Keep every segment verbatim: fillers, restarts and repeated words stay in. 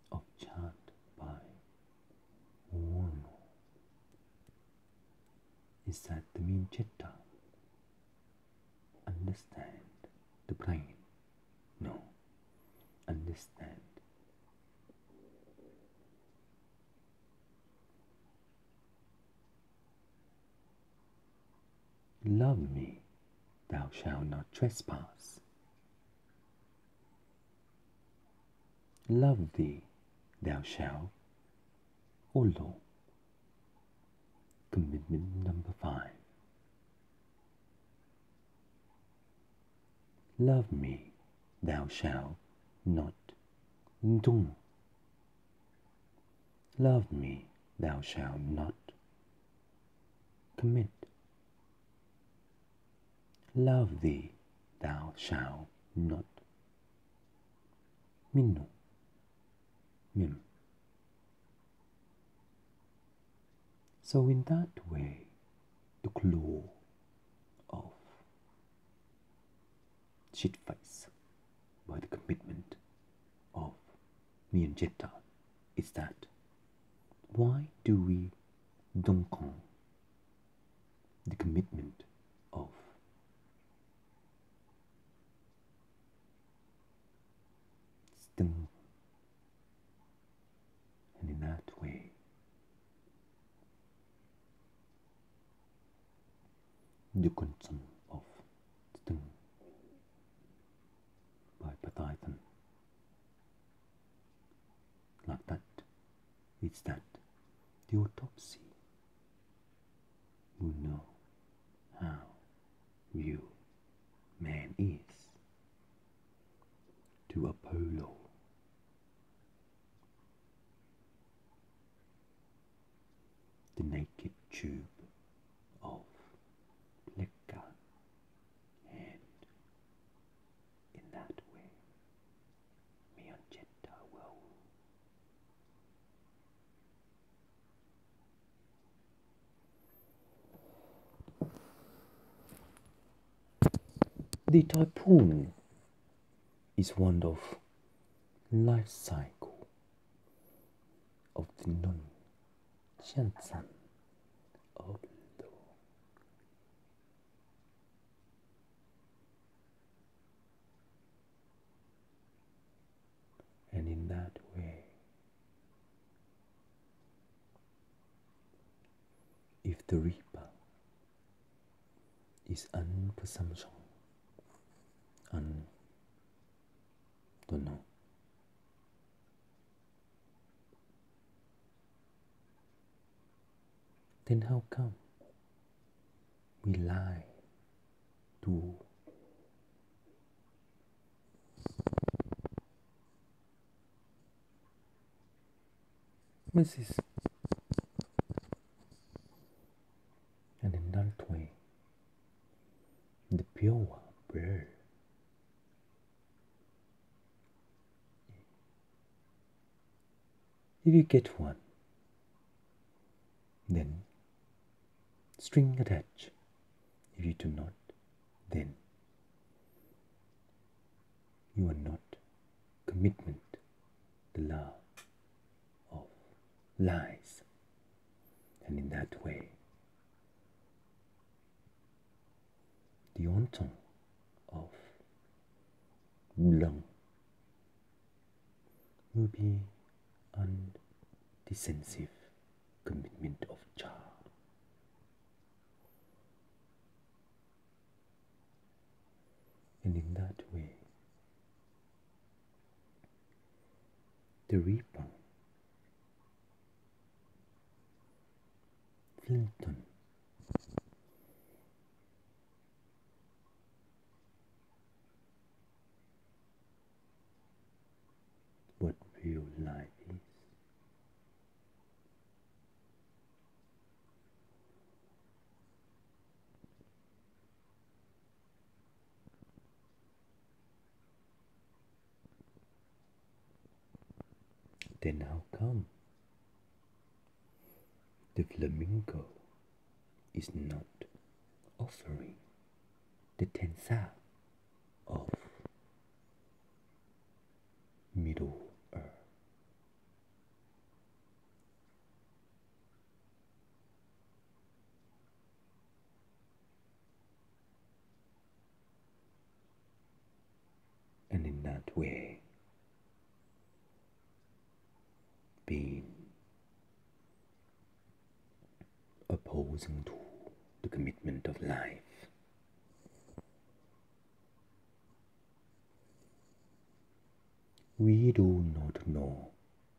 of chant by Warno is that the Minchetta understand the brain. No, understand. Love me, thou shalt not trespass. Love thee, thou shalt follow. Commitment number five. Love me, thou shalt not do. Love me, thou shalt not commit. Love thee, thou shalt not minu, mim. So in that way, the clue of shit face by the commitment of me and Jetta is that why do we dunk on the commitment of stung, and in that way the consumption of stung by Python like that, it's that the autopsy will know how real man is to Apollo. The naked tube of Lecca, and in that way, me and Jetta will the typhoon is one of life cycle of the non-Chansan of the and in that way, if the Reaper is unpresumption, un don't know, then how come we lie to Missus And in that way, the pure bird if you get one, then string attach. If you do not, then you are not commitment, the love of lies, and in that way, the onton of lung will be undefensive commitment of Cha. And in that way, the Reaper, Flinton, what real life is. Then how come the flamingo is not offering the tensa of Middle Earth? in that way, being opposing to the commitment of life. We do not know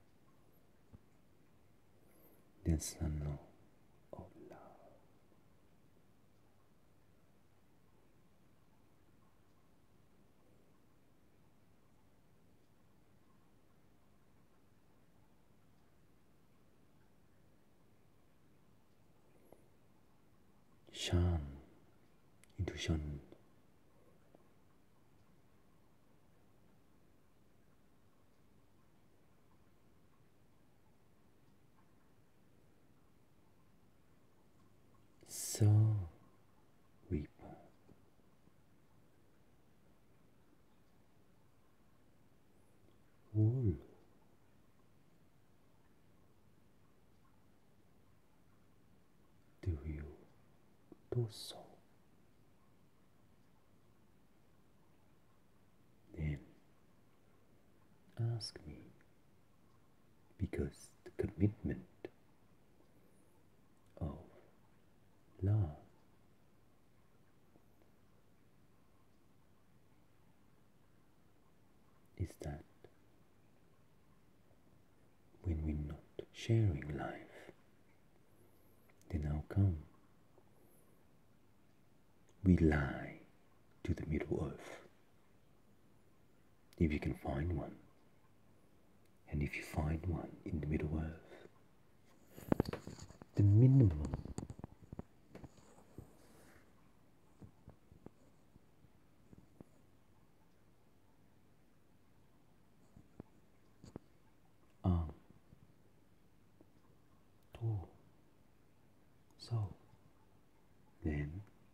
the Son of Love. Shan, intuition, so Reaper, Wolf, do you do so? Then ask me, because the commitment of love is that when we're not sharing life, then how come we lie to the Middle Earth? If you can find one, and if you find one in the Middle Earth, the minimum arm, toe, so then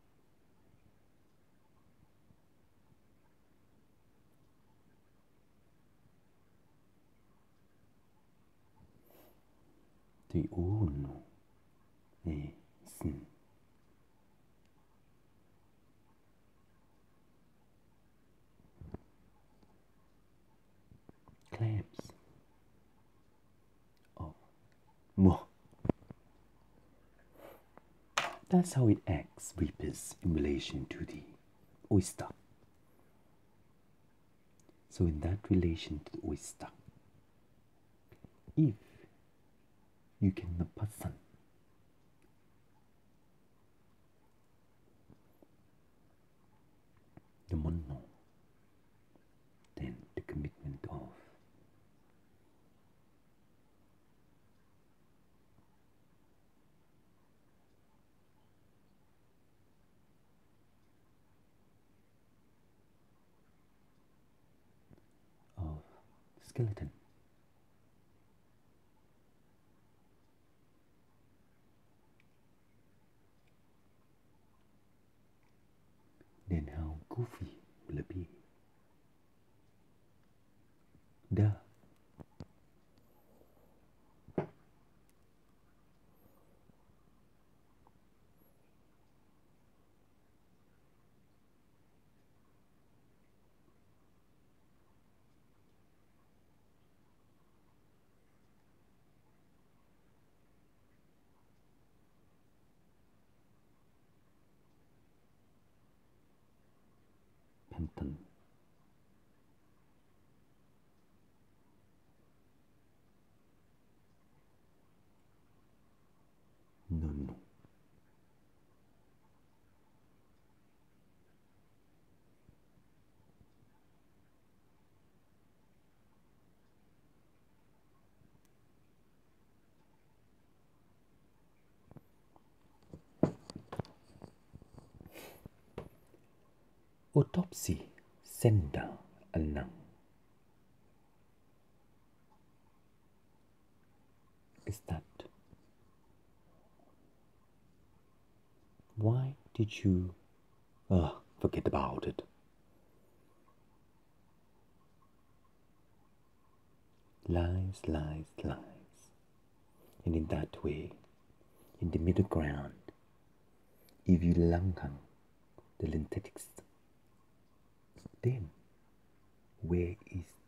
they all know a sin. Clamps of more. That's how it acts, Reapers, in relation to the oyster. So in that relation to the oyster, if you can the person the mono, then the commitment of of skeleton. Then how goofy will it be? Duh. Penton. No, no. Autopsy Senda Anang is that why did you oh, forget about it. Lies, lies, lies. And in that way, in the middle ground, if you langkang the lentetics, then Where is